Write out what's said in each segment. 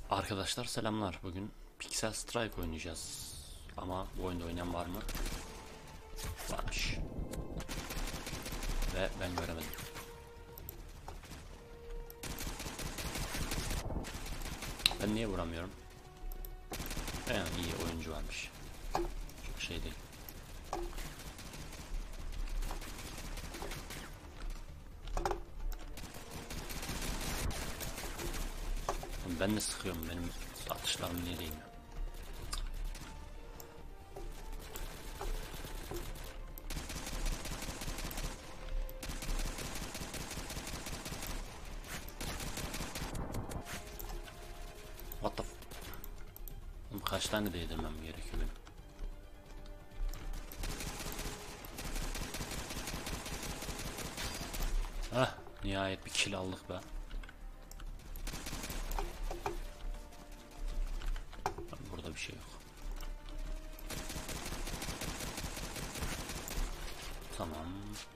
Arkadaşlar selamlar. Bugün Pixel Strike oynayacağız. Ama bu oyunda oynayan var mı? Varmış. Ve ben göremedim. Ben niye vuramıyorum? Yani iyi oyuncu varmış. Çok şey değil. Ben de sıkıyorum. Benim atışlarım niye değmiyor? What the f... Oğlum kaç tane değdirmem gerekiyor benim? Hah, nihayet bir kill aldık be. Burada bir şey yok. Tamam.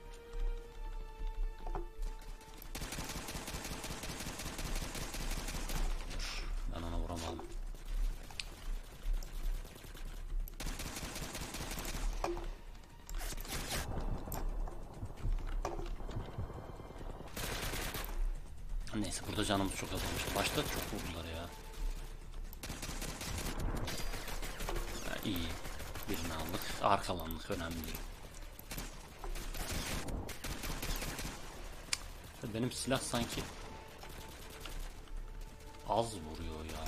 Dur, ben ona vuramadım. Neyse, burada canımız çok azalmış. Başta çok vurdular ya. İyi. Birini aldık. Arkalandık. Önemli değil. Benim silah sanki az vuruyor ya.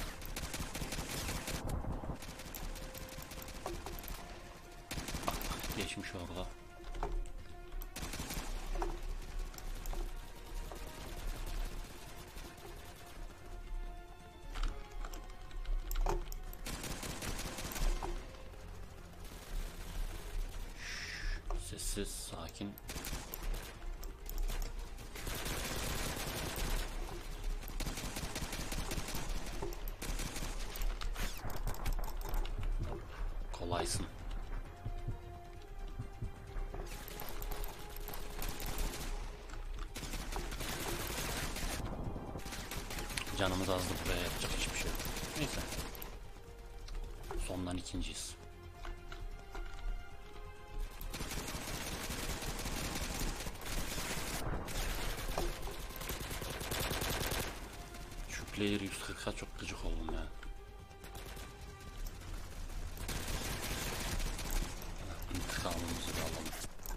Bak bak, geçmiş orada. Sessiz, sakin. Kolaysın. Canımız azdı, buraya yapacak hiçbir şey yok. Neyse. Sondan ikinciyiz. Şu player 140'a çok gıcık oldum ya. İntikamımızı da alalım.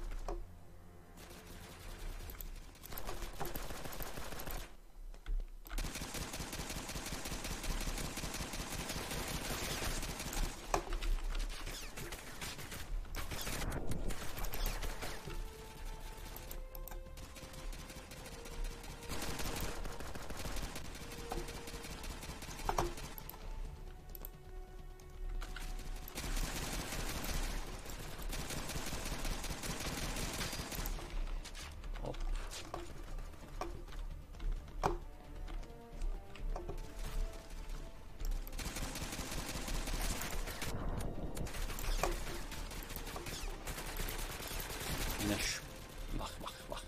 Hop. Yine şu. Bak bak bak.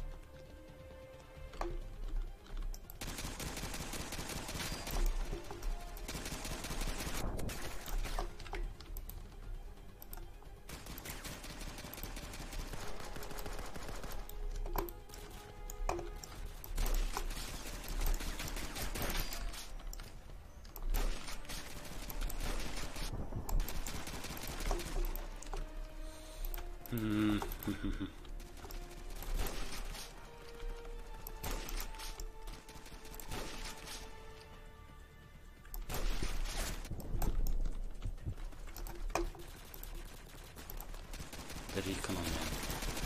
Recon oynayalım.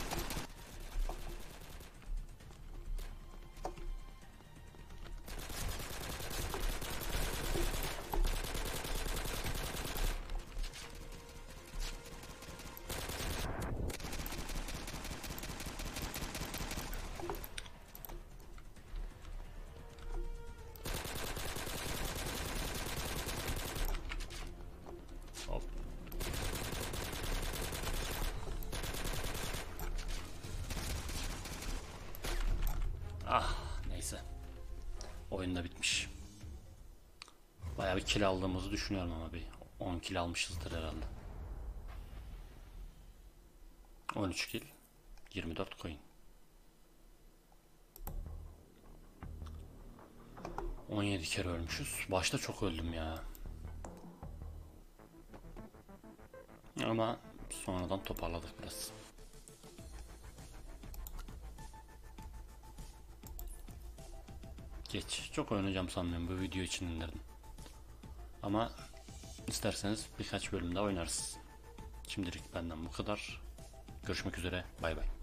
Hop. Ah, neyse. Oyun da bitmiş. Bayağı bir kill aldığımızı düşünüyorum ama bir 10 kill almışızdır herhalde. 13 kill, 24 coin. 17 kere ölmüşüz. Başta çok öldüm ya. Ama sonradan toparladık biraz. Geç. Çok oynayacağım sanmıyorum, bu video için indirdim. Ama isterseniz birkaç bölüm daha oynarız. Şimdilik benden bu kadar. Görüşmek üzere. Bay bay.